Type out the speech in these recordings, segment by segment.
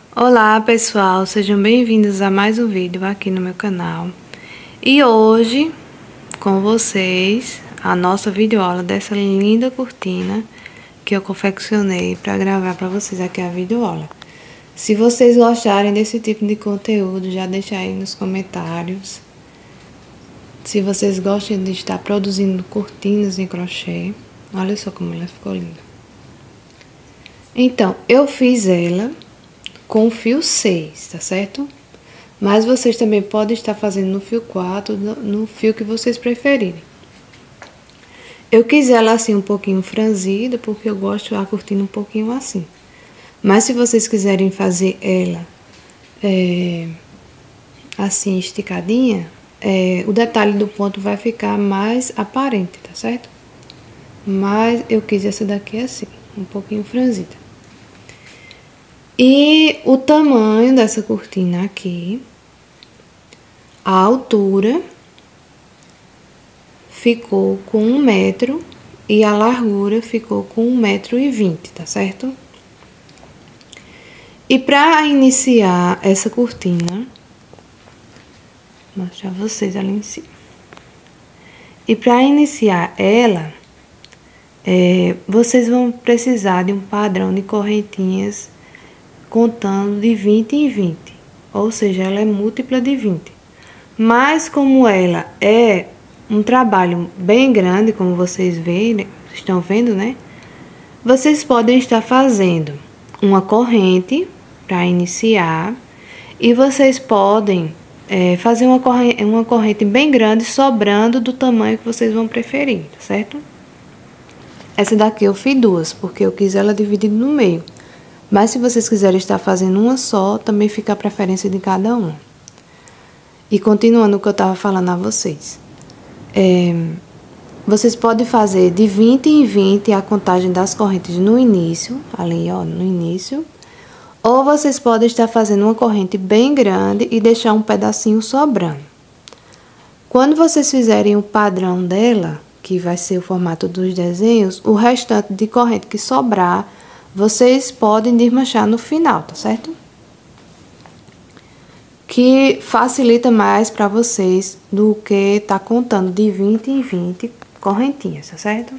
Olá pessoal, sejam bem-vindos a mais um vídeo aqui no meu canal. E hoje, com vocês, a nossa videoaula dessa linda cortina que eu confeccionei para gravar para vocês aqui a videoaula. Se vocês gostarem desse tipo de conteúdo, já deixa aí nos comentários. Se vocês gostam de estar produzindo cortinas em crochê, olha só como ela ficou linda. Então, eu fiz ela com o fio 6, tá certo? Mas vocês também podem estar fazendo no fio 4, no fio que vocês preferirem. Eu quis ela assim um pouquinho franzida, porque eu gosto a cortina um pouquinho assim. Mas se vocês quiserem fazer ela assim esticadinha, o detalhe do ponto vai ficar mais aparente, tá certo? Mas eu quis essa daqui assim, um pouquinho franzida. E o tamanho dessa cortina aqui, a altura ficou com 1 metro e a largura ficou com 1,20 m, tá certo? E para iniciar essa cortina, vou mostrar vocês ali em cima. E para iniciar ela, vocês vão precisar de um padrão de correntinhas contando de 20 em 20, ou seja, ela é múltipla de 20. Mas como ela é um trabalho bem grande, como vocês estão vendo, né? Vocês podem estar fazendo uma corrente para iniciar e vocês podem fazer uma corrente bem grande, sobrando do tamanho que vocês vão preferir, tá certo? Essa daqui eu fiz duas, porque eu quis ela dividida no meio. Mas se vocês quiserem estar fazendo uma só, também fica a preferência de cada uma. E continuando o que eu estava falando a vocês. Vocês podem fazer de 20 em 20 a contagem das correntes no início, ali ó, no início. Ou vocês podem estar fazendo uma corrente bem grande e deixar um pedacinho sobrando. Quando vocês fizerem o padrão dela, que vai ser o formato dos desenhos, o restante de corrente que sobrar, vocês podem desmanchar no final, tá certo? Que facilita mais para vocês do que tá contando de 20 em 20 correntinhas, tá certo?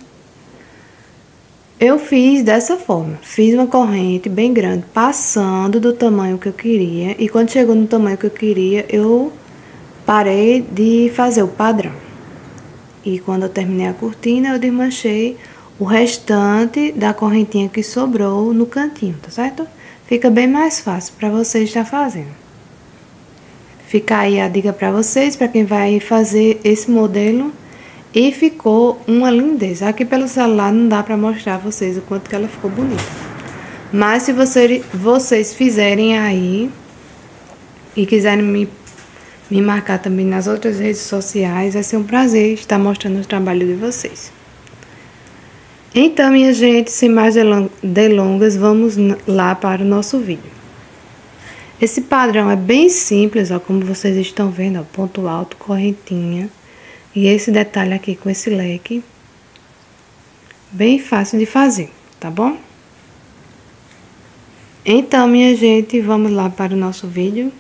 Eu fiz dessa forma, fiz uma corrente bem grande, passando do tamanho que eu queria, e quando chegou no tamanho que eu queria, eu parei de fazer o padrão. E quando eu terminei a cortina, eu desmanchei o restante da correntinha que sobrou no cantinho, tá certo? Fica bem mais fácil para vocês estar fazendo. Fica aí a dica para vocês, para quem vai fazer esse modelo. E ficou uma lindeza. Aqui pelo celular não dá para mostrar a vocês o quanto que ela ficou bonita. Mas se vocês fizerem aí e quiserem me marcar também nas outras redes sociais, vai ser um prazer estar mostrando o trabalho de vocês. Então, minha gente, sem mais delongas, vamos lá para o nosso vídeo. Esse padrão é bem simples, ó, como vocês estão vendo, ó, ponto alto, correntinha. E esse detalhe aqui com esse leque, bem fácil de fazer, tá bom? Então, minha gente, vamos lá para o nosso vídeo.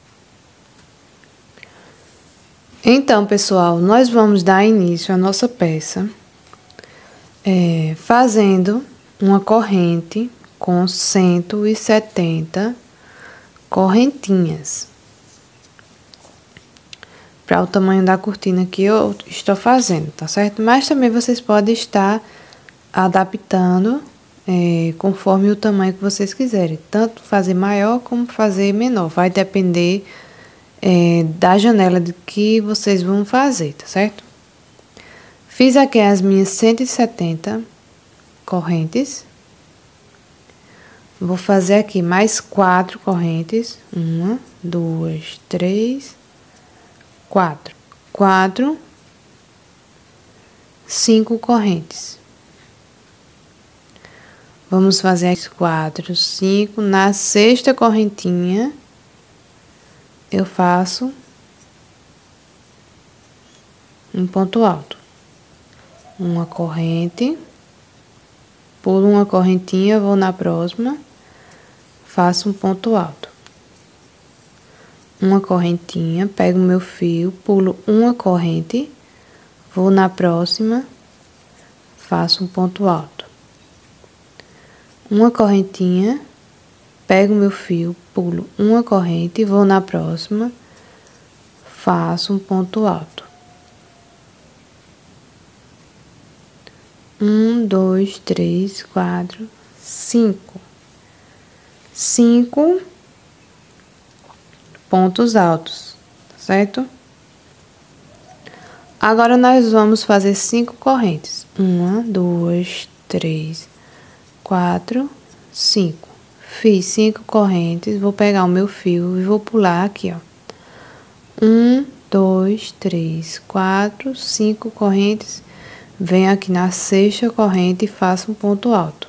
Então, pessoal, nós vamos dar início à nossa peça fazendo uma corrente com 170 correntinhas. Para o tamanho da cortina que eu estou fazendo, tá certo? Mas também vocês podem estar adaptando conforme o tamanho que vocês quiserem. Tanto fazer maior como fazer menor. Vai depender da janela que vocês vão fazer, tá certo? Fiz aqui as minhas 170 correntes. Vou fazer aqui mais 4 correntes. 1, 2, 3, 4, 5 correntes. Vamos fazer as 4, 5. Na sexta correntinha, eu faço um ponto alto. Uma corrente, pulo uma correntinha, vou na próxima, faço um ponto alto. Uma correntinha, pego o meu fio, pulo uma corrente, vou na próxima, faço um ponto alto. Uma correntinha, pego o meu fio, pulo uma corrente, vou na próxima, faço um ponto alto. 1, 2, 3, 4, 5. 5 pontos altos, certo? Agora, nós vamos fazer 5 correntes. 1, 2, 3, 4, 5. Fiz 5 correntes, vou pegar o meu fio e vou pular aqui, ó. 1, 2, 3, 4, 5 correntes. Venho aqui na sexta corrente e faço um ponto alto.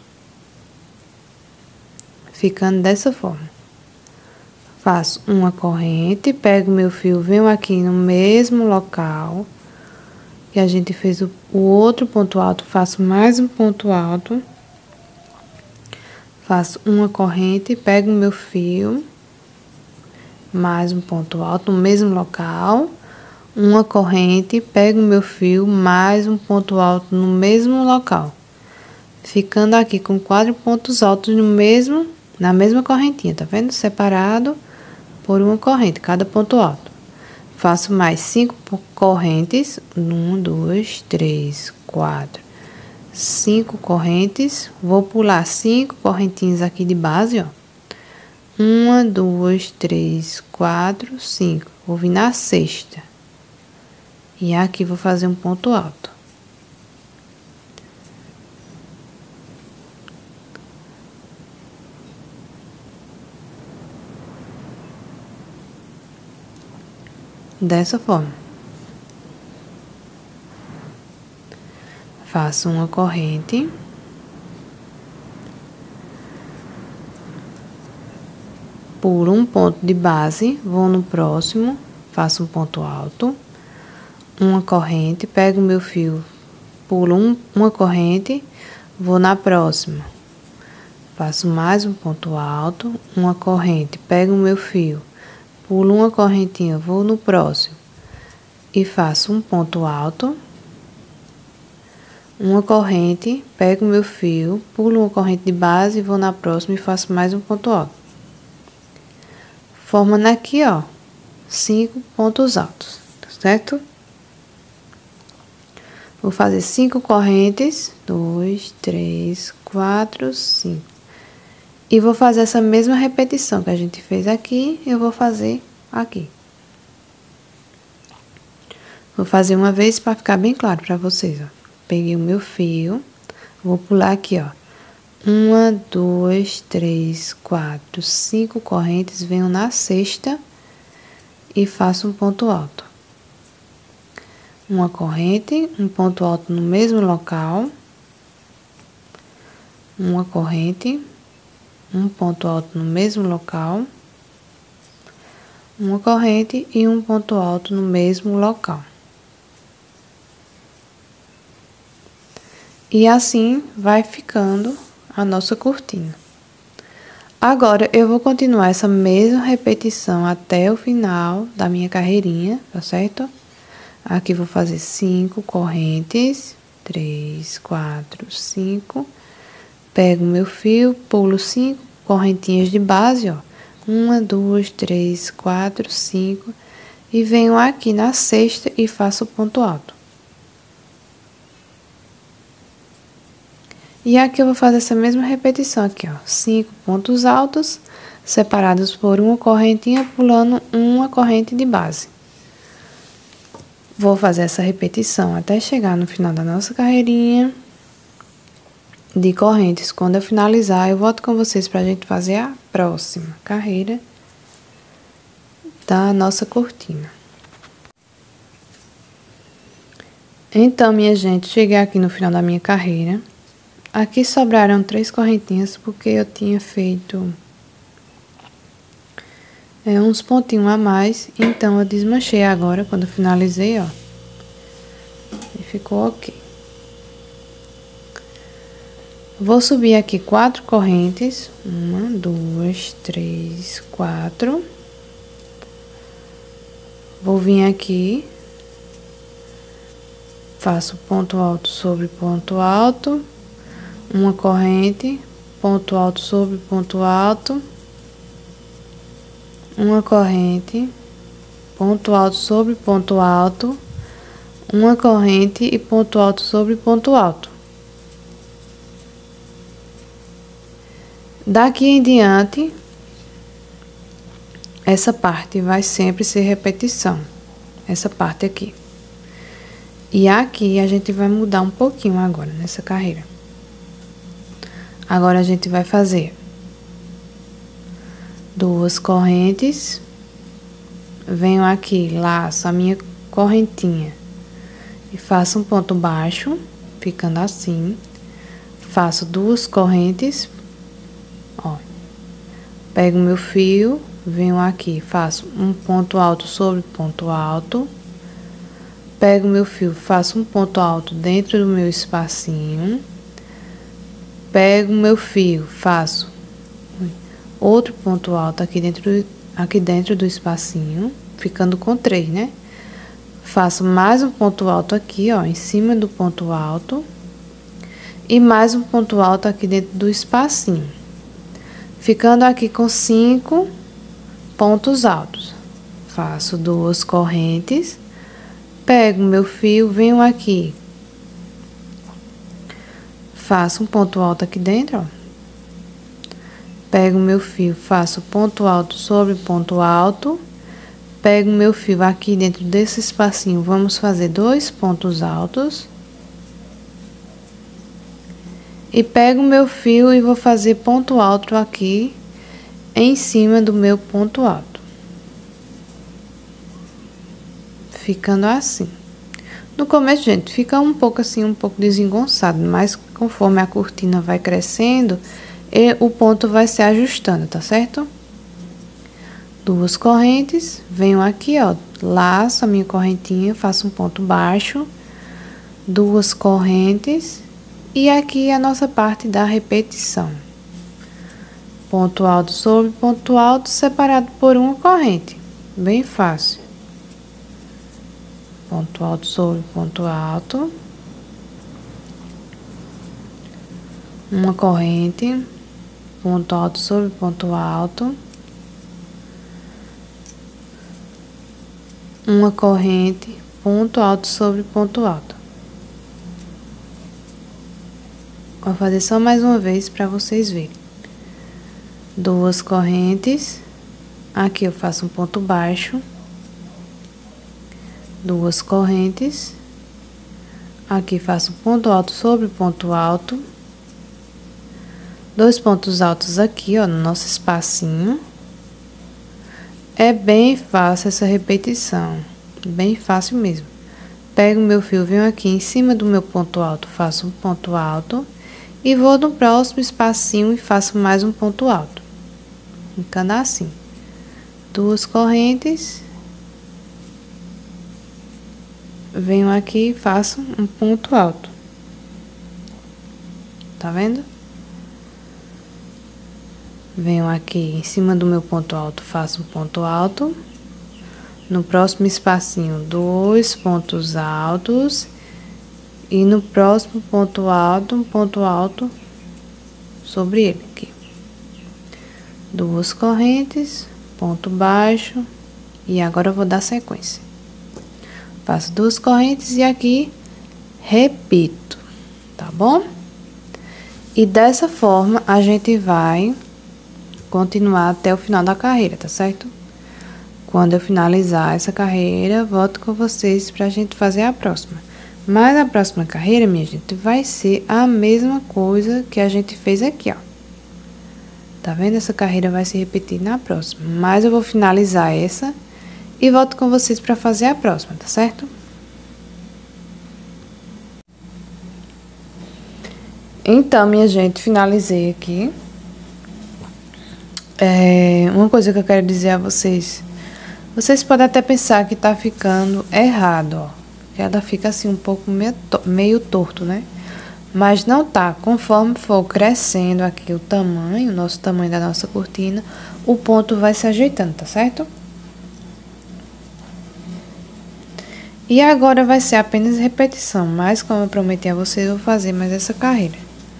Ficando dessa forma. Faço uma corrente, pego meu fio, venho aqui no mesmo local que a gente fez o outro ponto alto, faço mais um ponto alto. Faço uma corrente, pego meu fio, mais um ponto alto no mesmo local. Uma corrente, pego meu fio, mais um ponto alto no mesmo local. Ficando aqui com 4 pontos altos na mesma correntinha, tá vendo? Separado por uma corrente, cada ponto alto. Faço mais 5 correntes. 1, 2, 3, 4, 5 correntes. Vou pular 5 correntinhas aqui de base, ó. 1, 2, 3, 4, 5. Vou vir na sexta. E aqui vou fazer um ponto alto. Dessa forma. Faço uma corrente. Pulo um ponto de base, vou no próximo, faço um ponto alto. Uma corrente, pego meu fio, pulo uma corrente, vou na próxima. Faço mais um ponto alto, uma corrente, pego meu fio, pulo uma correntinha, vou no próximo e faço um ponto alto, uma corrente, pego meu fio, pulo uma corrente de base, vou na próxima e faço mais um ponto alto. Formando aqui, ó, 5 pontos altos, tá certo? Vou fazer 5 correntes, 2, 3, 4, 5. E vou fazer essa mesma repetição que a gente fez aqui, eu vou fazer aqui. Vou fazer uma vez para ficar bem claro para vocês, ó. Peguei o meu fio, vou pular aqui, ó. 1, 2, 3, 4, 5 correntes, venho na sexta e faço um ponto alto. Uma corrente, um ponto alto no mesmo local. Uma corrente, um ponto alto no mesmo local. Uma corrente e um ponto alto no mesmo local. E assim vai ficando a nossa cortina. Agora, eu vou continuar essa mesma repetição até o final da minha carreirinha, tá certo? Aqui vou fazer 5 correntes, 3, 4, 5. Pego meu fio, pulo 5 correntinhas de base, ó. 1, 2, 3, 4, 5. E venho aqui na sexta e faço o ponto alto. E aqui eu vou fazer essa mesma repetição aqui, ó. 5 pontos altos, separados por uma correntinha, pulando uma corrente de base. Vou fazer essa repetição até chegar no final da nossa carreirinha de correntes. Quando eu finalizar, eu volto com vocês pra gente fazer a próxima carreira da nossa cortina. Então, minha gente, cheguei aqui no final da minha carreira. Aqui sobraram 3 correntinhas, porque eu tinha feito uns pontinhos a mais, então eu desmanchei agora, quando eu finalizei, ó. E ficou ok. Vou subir aqui 4 correntes, 1, 2, 3, 4. Vou vir aqui, faço ponto alto sobre ponto alto, uma corrente, ponto alto sobre ponto alto, uma corrente, ponto alto sobre ponto alto, uma corrente e ponto alto sobre ponto alto. Daqui em diante, essa parte vai sempre ser repetição, essa parte aqui. E aqui a gente vai mudar um pouquinho agora, nessa carreira. Agora a gente vai fazer 2 correntes, venho aqui, laço a minha correntinha e faço um ponto baixo, ficando assim. Faço 2 correntes, ó. Pego meu fio, venho aqui, faço um ponto alto sobre ponto alto. Pego meu fio, faço um ponto alto dentro do meu espacinho. Pego meu fio, faço outro ponto alto aqui dentro do espacinho, ficando com 3, né? Faço mais um ponto alto aqui, ó, em cima do ponto alto. E mais um ponto alto aqui dentro do espacinho. Ficando aqui com 5 pontos altos. Faço 2 correntes. Pego meu fio, venho aqui. Faço um ponto alto aqui dentro, ó. Pego meu fio, faço ponto alto sobre ponto alto. Pego meu fio aqui dentro desse espacinho, vamos fazer 2 pontos altos. E pego meu fio e vou fazer ponto alto aqui em cima do meu ponto alto. Ficando assim. No começo, gente, fica um pouco assim, um pouco desengonçado, mas conforme a cortina vai crescendo, o ponto vai se ajustando, tá certo? 2 correntes, venho aqui, ó, laço a minha correntinha, faço um ponto baixo, 2 correntes, e aqui a nossa parte da repetição. Ponto alto sobre ponto alto, separado por uma corrente, bem fácil. Ponto alto sobre ponto alto, uma corrente, ponto alto sobre ponto alto, uma corrente, ponto alto sobre ponto alto. Vou fazer só mais uma vez para vocês verem. 2 correntes, aqui eu faço um ponto baixo, 2 correntes, aqui faço ponto alto sobre ponto alto, 2 pontos altos aqui, ó, no nosso espacinho. É bem fácil essa repetição, bem fácil mesmo. Pego meu fio, venho aqui em cima do meu ponto alto, faço um ponto alto e vou no próximo espacinho e faço mais um ponto alto, ficando assim. 2 correntes, venho aqui e faço um ponto alto, tá vendo? Venho aqui em cima do meu ponto alto, faço um ponto alto. No próximo espacinho, 2 pontos altos. E no próximo ponto alto, um ponto alto sobre ele aqui. 2 correntes, ponto baixo. E agora eu vou dar sequência. Faço 2 correntes e aqui repito, tá bom? E dessa forma a gente vai continuar até o final da carreira, tá certo? Quando eu finalizar essa carreira, volto com vocês pra gente fazer a próxima. Mas a próxima carreira, minha gente, vai ser a mesma coisa que a gente fez aqui, ó. Tá vendo? Essa carreira vai se repetir na próxima. Mas eu vou finalizar essa e volto com vocês pra fazer a próxima, tá certo? Então, minha gente, finalizei aqui. Uma coisa que eu quero dizer a vocês. Vocês podem até pensar que tá ficando errado, ó. Que ela fica assim um pouco meio torto, né? mas não tá. Conforme for crescendo aqui o tamanho, o nosso tamanho da nossa cortina, o ponto vai se ajeitando, tá certo? E agora vai ser apenas repetição, mas como eu prometi a vocês, eu vou fazer mais essa carreira.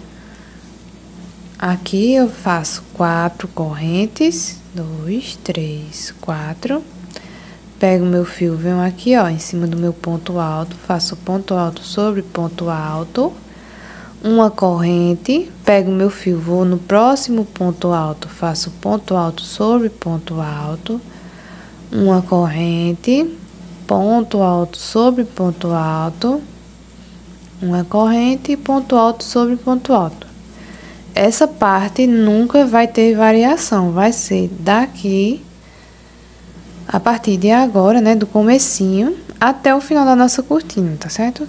Aqui eu faço 4 correntes, 2, 3, 4. Pego meu fio, venho aqui, ó, em cima do meu ponto alto, faço ponto alto sobre ponto alto, uma corrente, pego meu fio, vou no próximo ponto alto, faço ponto alto sobre ponto alto, uma corrente, ponto alto sobre ponto alto, uma corrente, ponto alto sobre ponto alto. Essa parte nunca vai ter variação, vai ser daqui, a partir de agora, né, do comecinho, até o final da nossa cortina, tá certo?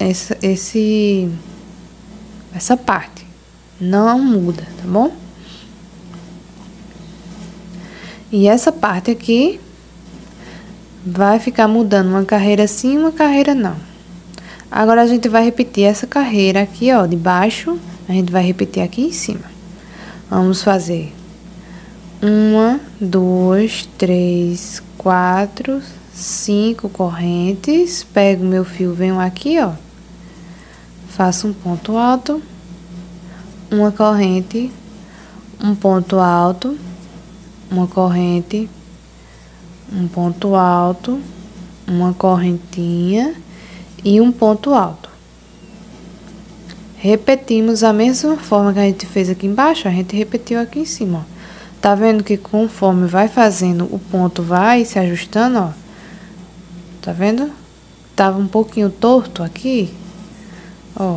Essa parte não muda, tá bom? E essa parte aqui vai ficar mudando uma carreira sim, uma carreira não. Agora, a gente vai repetir essa carreira aqui, ó, de baixo, a gente vai repetir aqui em cima. Vamos fazer 1, 2, 3, 4, 5 correntes. Pego meu fio, venho aqui, ó, faço um ponto alto, uma corrente, um ponto alto, uma corrente, um ponto alto, uma correntinha e um ponto alto. Repetimos a mesma forma que a gente fez aqui embaixo, a gente repetiu aqui em cima, ó. Tá vendo que conforme vai fazendo, o ponto vai se ajustando, ó. Tá vendo? Tava um pouquinho torto aqui, ó.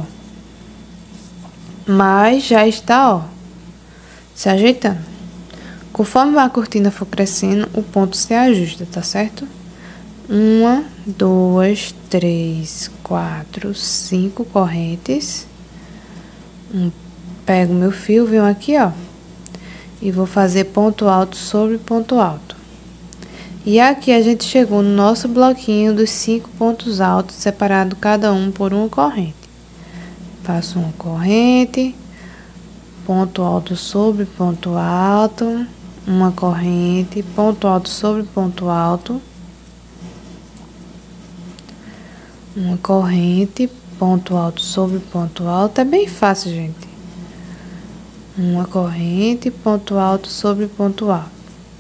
Mas já está, ó, se ajeitando. Conforme a cortina for crescendo, o ponto se ajusta, tá certo? 1, 2, 3, 4, 5 correntes. Pego meu fio, venho aqui, ó, e vou fazer ponto alto sobre ponto alto. E aqui a gente chegou no nosso bloquinho dos 5 pontos altos, separado cada um por uma corrente. Faço uma corrente, ponto alto sobre ponto alto, uma corrente, ponto alto sobre ponto alto, uma corrente, ponto alto sobre ponto alto. É bem fácil, gente. Uma corrente, ponto alto sobre ponto alto.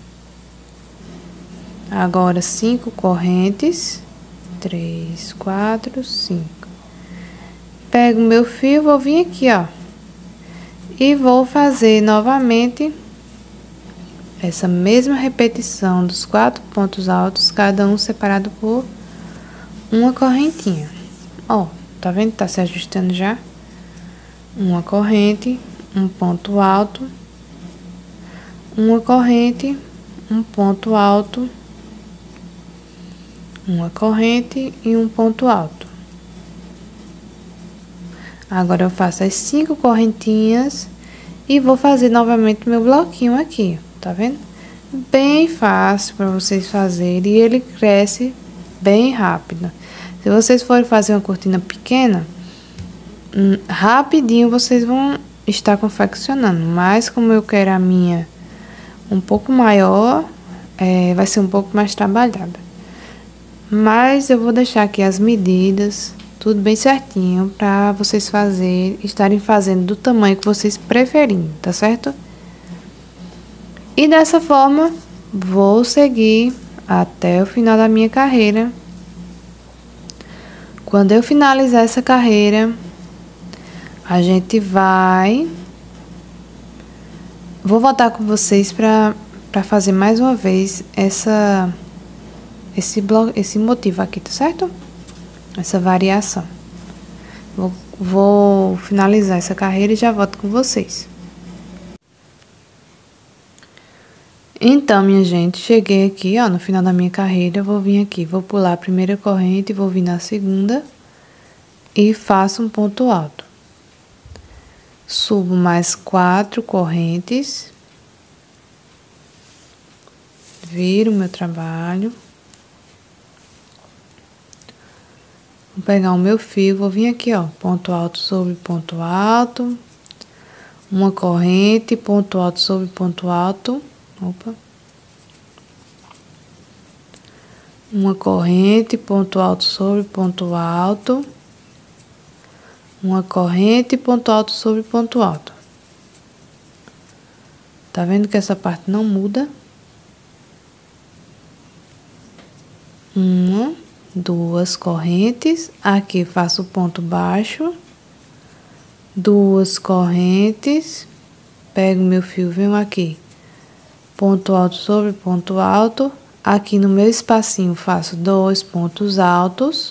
Agora 5 correntes, 3, 4, 5. Pego meu fio, vou vir aqui, ó, e vou fazer novamente essa mesma repetição dos 4 pontos altos, cada um separado por uma correntinha. Ó, tá vendo? Tá se ajustando já. Uma corrente, um ponto alto, uma corrente, um ponto alto, uma corrente e um ponto alto. Agora eu faço as 5 correntinhas e vou fazer novamente meu bloquinho aqui, tá vendo? Bem fácil para vocês fazerem e ele cresce bem rápido. Se vocês forem fazer uma cortina pequena, rapidinho vocês vão estar confeccionando, mas como eu quero a minha um pouco maior, vai ser um pouco mais trabalhada. Mas eu vou deixar aqui as medidas, tudo bem certinho, para vocês estarem fazendo do tamanho que vocês preferirem, tá certo? E dessa forma, vou seguir até o final da minha carreira. Quando eu finalizar essa carreira, a gente vou voltar com vocês para fazer mais uma vez esse motivo aqui, tá certo? Essa variação. Vou finalizar essa carreira e já volto com vocês. Então, minha gente, cheguei aqui, ó, no final da minha carreira. Eu vou vir aqui, vou pular a primeira corrente, vou vir na segunda e faço um ponto alto. Subo mais 4 correntes, viro meu trabalho, Vou pegar o meu fio, vou vir aqui, ó, ponto alto sobre ponto alto, uma corrente, ponto alto sobre ponto alto, opa, uma corrente, ponto alto sobre ponto alto, uma corrente, ponto alto sobre ponto alto. Tá vendo que essa parte não muda? Uma, duas correntes, aqui faço ponto baixo, duas correntes, pego meu fio, venho aqui, ponto alto sobre ponto alto, aqui no meu espacinho faço 2 pontos altos,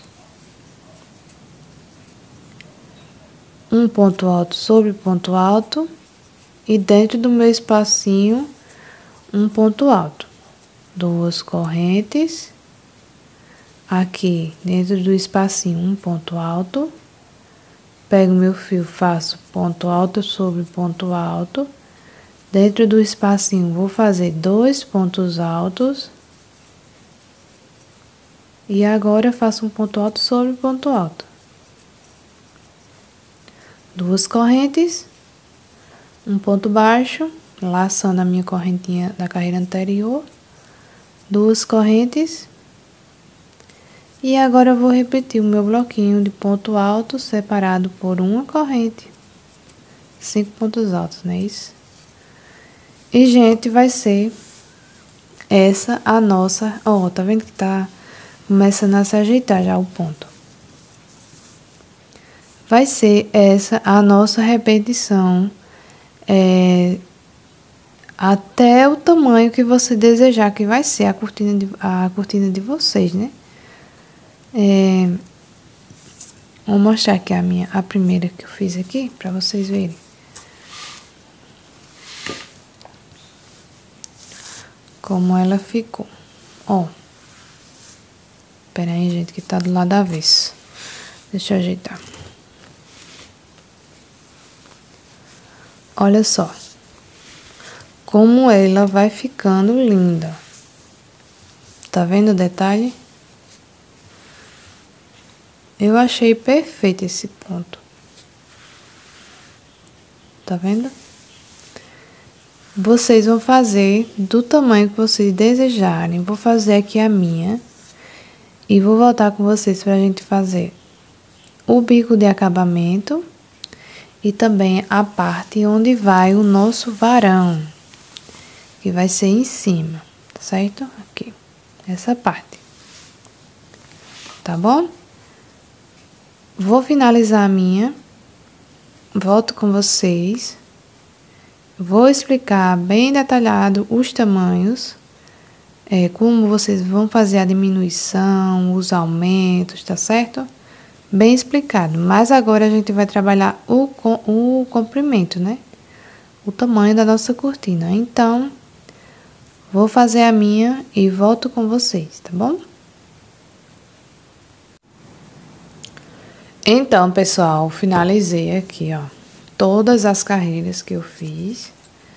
um ponto alto sobre ponto alto, e dentro do meu espacinho, um ponto alto, duas correntes, aqui dentro do espacinho, um ponto alto, pego meu fio, faço ponto alto sobre ponto alto, dentro do espacinho vou fazer 2 pontos altos, e agora faço um ponto alto sobre ponto alto, duas correntes, um ponto baixo, laçando a minha correntinha da carreira anterior, duas correntes. E agora eu vou repetir o meu bloquinho de ponto alto separado por uma corrente. 5 pontos altos, não é isso? E, gente, vai ser essa a nossa... Ó, tá vendo que tá começando a se ajeitar já o ponto. Vai ser essa a nossa repetição, até o tamanho que você desejar que vai ser a cortina de vocês, né? Vou mostrar aqui a primeira que eu fiz aqui, pra vocês verem. Como ela ficou. Ó. Pera aí, gente, que tá do lado avesso. Deixa eu ajeitar. Olha só. Como ela vai ficando linda. Tá vendo o detalhe? Eu achei perfeito esse ponto. Tá vendo? Vocês vão fazer do tamanho que vocês desejarem. Vou fazer aqui a minha. E vou voltar com vocês pra gente fazer o bico de acabamento. E também a parte onde vai o nosso varão. Que vai ser em cima, certo? Aqui. Essa parte. Tá bom? Vou finalizar a minha, volto com vocês, vou explicar bem detalhado os tamanhos, como vocês vão fazer a diminuição, os aumentos, tá certo? Bem explicado, mas agora a gente vai trabalhar o comprimento, né? O tamanho da nossa cortina. Então, vou fazer a minha e volto com vocês, tá bom? Então, pessoal, finalizei aqui, ó, todas as carreiras que eu fiz.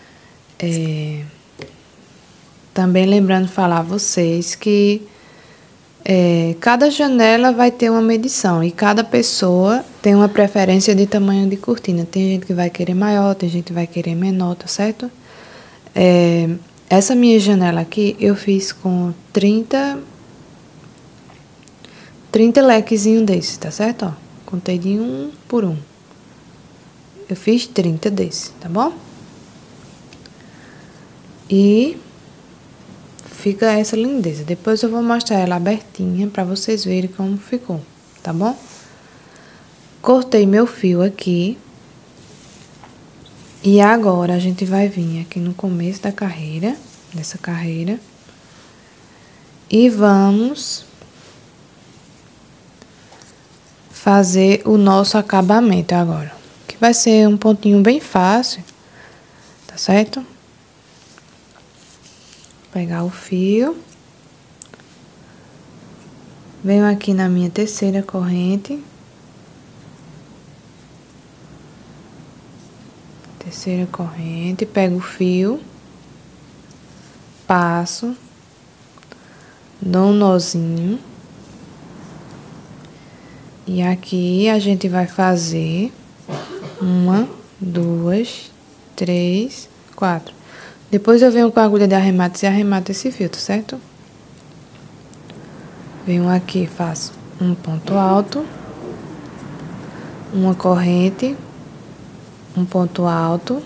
Também lembrando de falar a vocês que cada janela vai ter uma medição e cada pessoa tem uma preferência de tamanho de cortina. Tem gente que vai querer maior, tem gente que vai querer menor, tá certo? Essa minha janela aqui eu fiz com 30 lequezinho desse, tá certo? Ó. Contei de 1 por 1. Eu fiz 30 desse, tá bom? E fica essa lindeza. Depois eu vou mostrar ela abertinha pra vocês verem como ficou, tá bom? Cortei meu fio aqui. E agora a gente vai vir aqui no começo da carreira, dessa carreira. E vamos fazer o nosso acabamento agora, que vai ser um pontinho bem fácil, tá certo? Pegar o fio, venho aqui na minha terceira corrente, pego o fio, passo, dou um nozinho. E aqui a gente vai fazer 1, 2, 3, 4. Depois eu venho com a agulha de arremates e arremato esse fio, tá certo? Venho aqui, faço um ponto alto, uma corrente, um ponto alto,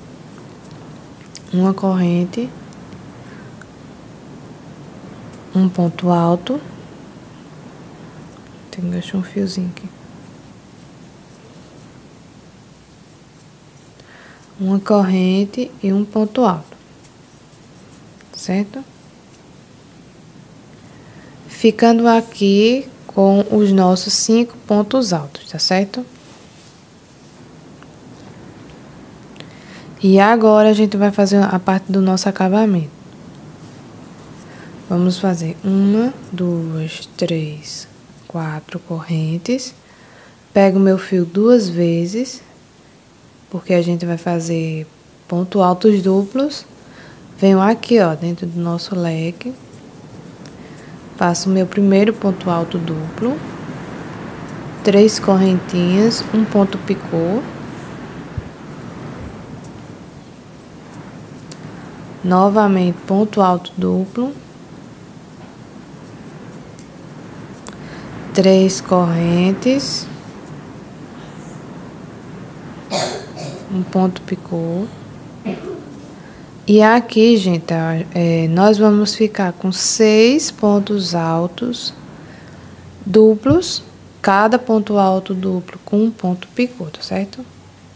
uma corrente, um ponto alto. Tem que deixar um fiozinho aqui. Uma corrente e um ponto alto, certo? Ficando aqui com os nossos 5 pontos altos, tá certo? E agora a gente vai fazer a parte do nosso acabamento. Vamos fazer 1, 2, 3, 4 correntes. Pego meu fio 2 vezes, porque a gente vai fazer ponto altos duplos. Venho aqui, ó, dentro do nosso leque. Faço meu primeiro ponto alto duplo. 3 correntinhas, um ponto picô. Novamente, ponto alto duplo. 3 correntes. Um ponto picô. E aqui, gente, nós vamos ficar com 6 pontos altos duplos. Cada ponto alto duplo com um ponto picô, tá certo?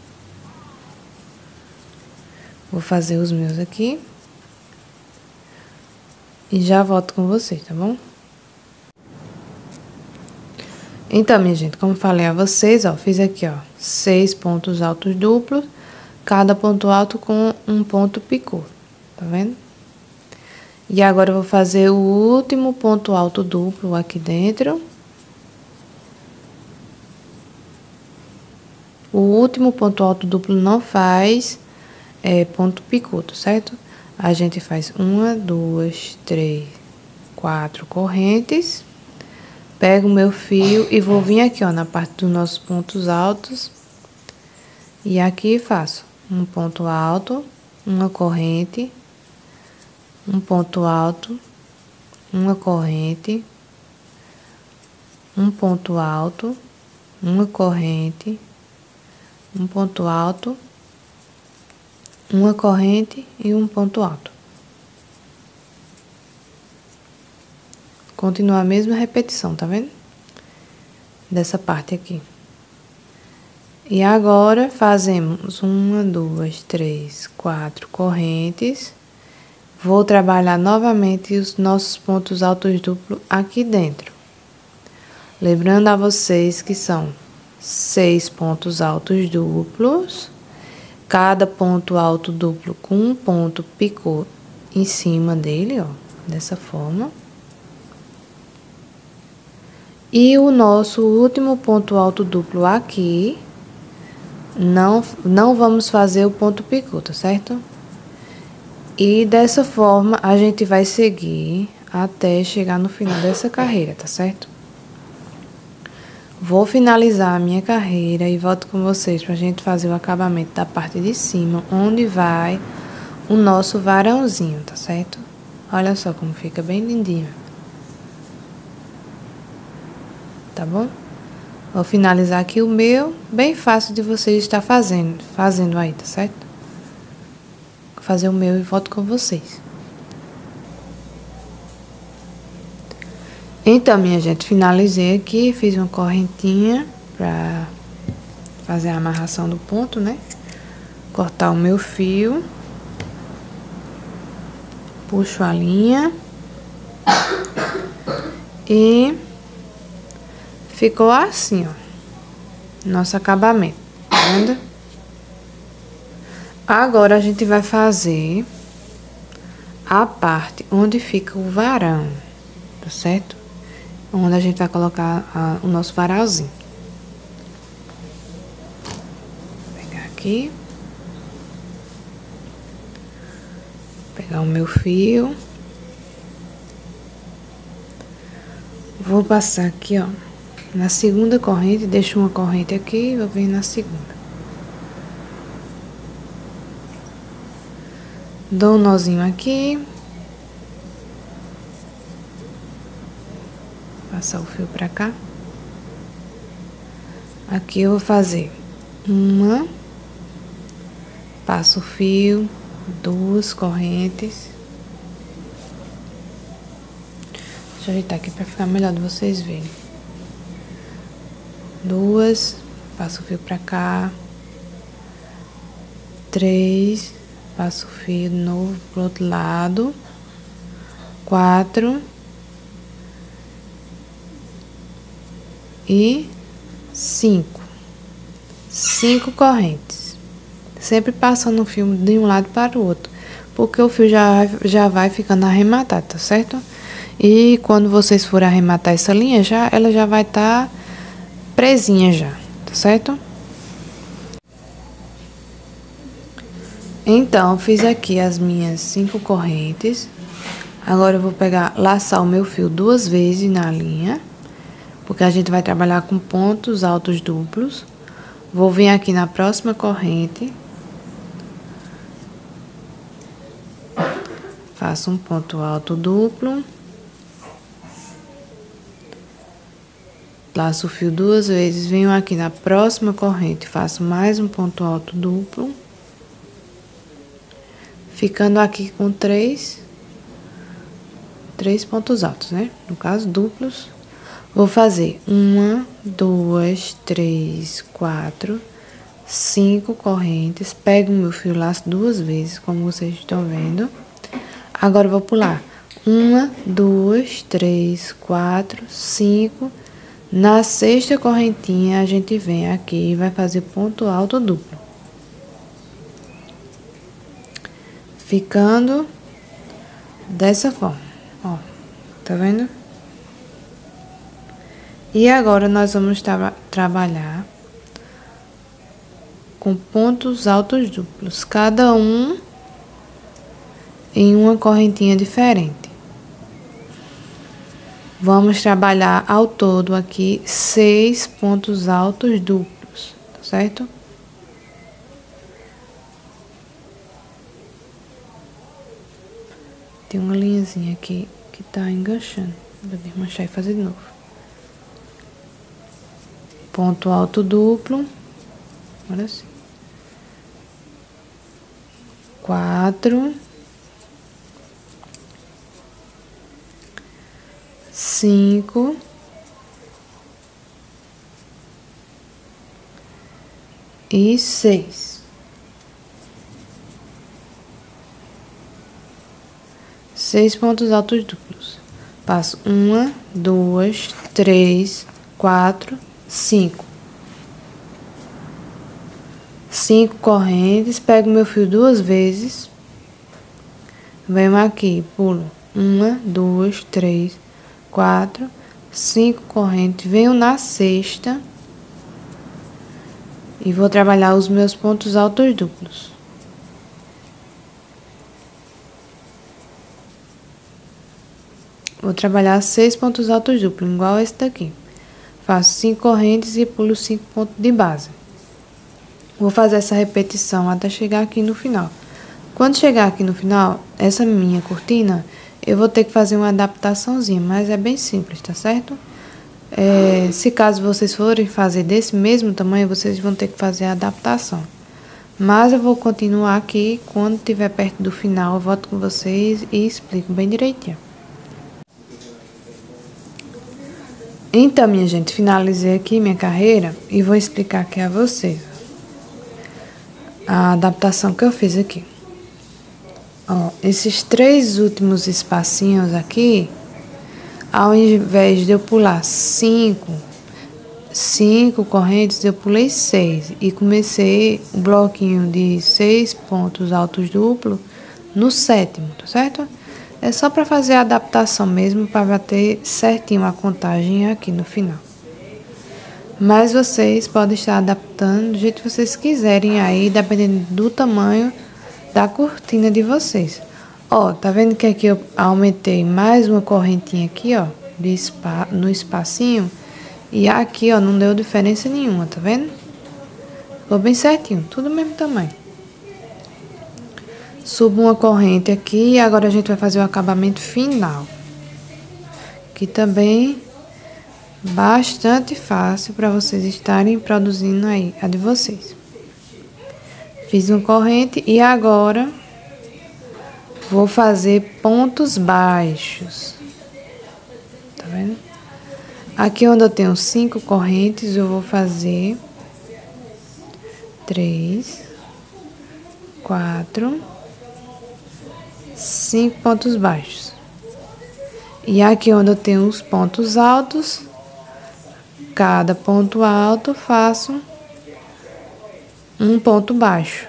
Vou fazer os meus aqui. E já volto com vocês, tá bom? Então, minha gente, como falei a vocês, ó, fiz aqui, ó, 6 pontos altos duplos, cada ponto alto com um ponto picô, tá vendo? E agora eu vou fazer o último ponto alto duplo aqui dentro. O último ponto alto duplo não faz ponto picô, certo? A gente faz 1, 2, 3, 4 correntes. Pego o meu fio e vou vir aqui, ó, na parte dos nossos pontos altos. E aqui faço um ponto alto, uma corrente, um ponto alto, uma corrente, um ponto alto, uma corrente, um ponto alto, uma corrente e um ponto alto. Continua a mesma repetição, tá vendo? Dessa parte aqui. E agora, fazemos 1, 2, 3, 4 correntes. Vou trabalhar novamente os nossos pontos altos duplos aqui dentro. Lembrando a vocês que são 6 pontos altos duplos. Cada ponto alto duplo com um ponto picô em cima dele, ó. Dessa forma. E o nosso último ponto alto duplo aqui, não vamos fazer o ponto picô, tá certo? E dessa forma, a gente vai seguir até chegar no final dessa carreira, tá certo? Vou finalizar a minha carreira e volto com vocês pra gente fazer o acabamento da parte de cima, onde vai o nosso varãozinho, tá certo? Olha só como fica bem lindinho. Tá bom? Vou finalizar aqui o meu, bem fácil de vocês estar fazendo aí, tá certo? Vou fazer o meu e volto com vocês. Então, minha gente, finalizei aqui, fiz uma correntinha pra fazer a amarração do ponto, né? Cortar o meu fio. Puxo a linha. E ficou assim, ó, nosso acabamento, tá vendo? Agora, a gente vai fazer a parte onde fica o varão, tá certo? Onde a gente vai colocar o nosso varalzinho. Vou pegar aqui. Pegar o meu fio. Vou passar aqui, ó, na segunda corrente, deixo uma corrente aqui e vou vir na segunda. Dou um nozinho aqui. Passar o fio pra cá. Aqui eu vou fazer uma, passo o fio, 2 correntes. Deixa eu ajeitar aqui pra ficar melhor de vocês verem. 2, passo o fio pra cá. 3, passo o fio de novo pro outro lado. 4 e 5 correntes, sempre passando o fio de um lado para o outro, porque o fio já vai ficando arrematado, tá certo? E quando vocês forem arrematar essa linha, ela já vai estar presinha já, tá certo? Então, fiz aqui as minhas 5 correntes. Agora eu vou laçar o meu fio 2 vezes na linha, porque a gente vai trabalhar com pontos altos duplos. Vou vir aqui na próxima corrente. Faço um ponto alto duplo. Laço o fio 2 vezes, venho aqui na próxima corrente, faço mais um ponto alto duplo. Ficando aqui com 3 pontos altos, né? No caso, duplos. Vou fazer 1, 2, 3, 4, 5 correntes. Pego o meu fio, laço 2 vezes, como vocês estão vendo. Agora, eu vou pular 1, 2, 3, 4, 5. Na 6ª correntinha, a gente vem aqui e vai fazer ponto alto duplo. Ficando dessa forma, ó, tá vendo? E agora, nós vamos trabalhar com pontos altos duplos, cada um em uma correntinha diferente. Vamos trabalhar ao todo aqui 6 pontos altos duplos, tá certo? Tem uma linhazinha aqui que tá enganchando. Vou desmanchar e fazer de novo. Ponto alto duplo. Agora sim. 4. 5. E 6. 6 pontos altos duplos. Passo 1, 2, 3, 4, 5. 5 correntes, pego meu fio 2 vezes. Venho aqui, pulo 1, 2, 3, 4, 5 correntes, venho na 6ª e vou trabalhar os meus pontos altos duplos. Vou trabalhar 6 pontos altos duplos, igual esse daqui. Faço 5 correntes e pulo 5 pontos de base. Vou fazer essa repetição até chegar aqui no final. Quando chegar aqui no final, essa minha cortina, eu vou ter que fazer uma adaptaçãozinha, mas é bem simples, tá certo? Se caso vocês forem fazer desse mesmo tamanho, vocês vão ter que fazer a adaptação. Mas eu vou continuar aqui, quando estiver perto do final, eu volto com vocês e explico bem direitinho. Então, minha gente, finalizei aqui minha carreira e vou explicar aqui a vocês a adaptação que eu fiz aqui. Ó, esses 3 últimos espacinhos aqui, ao invés de eu pular 5 correntes, eu pulei 6 e comecei o bloquinho de 6 pontos altos duplos no 7º, tá certo? É só para fazer a adaptação mesmo, para bater certinho a contagem aqui no final. Mas vocês podem estar adaptando do jeito que vocês quiserem aí, dependendo do tamanho da cortina de vocês. Ó, tá vendo que aqui eu aumentei mais uma correntinha aqui, ó, no espacinho, E aqui, ó, não deu diferença nenhuma, tá vendo? Ficou bem certinho, tudo do mesmo tamanho. Subo uma corrente aqui e agora a gente vai fazer o acabamento final. Que também bastante fácil para vocês estarem produzindo aí a de vocês. Fiz uma corrente e agora vou fazer pontos baixos. Tá vendo? Aqui onde eu tenho 5 correntes, eu vou fazer 3, 4, 5 pontos baixos. E aqui onde eu tenho os pontos altos, cada ponto alto faço um ponto baixo.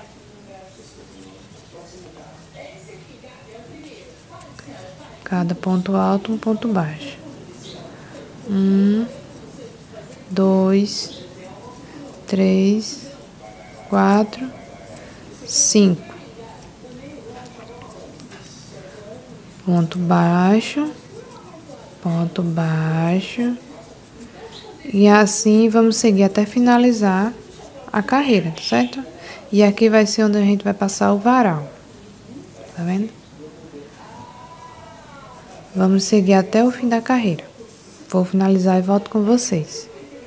Cada ponto alto, um ponto baixo. 1, 2, 3, 4, 5. Ponto baixo, ponto baixo. E assim vamos seguir até finalizar a carreira, tá certo? E aqui vai ser onde a gente vai passar o varal. Tá vendo? Vamos seguir até o fim da carreira. Vou finalizar e volto com vocês.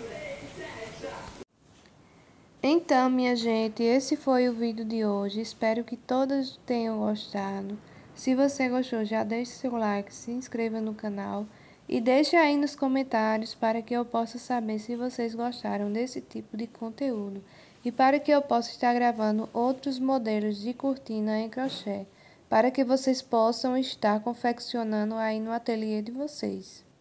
Então, minha gente, esse foi o vídeo de hoje. Espero que todos tenham gostado. Se você gostou, já deixe seu like, se inscreva no canal e deixe aí nos comentários para que eu possa saber se vocês gostaram desse tipo de conteúdo e para que eu possa estar gravando outros modelos de cortina em crochê, para que vocês possam estar confeccionando aí no ateliê de vocês.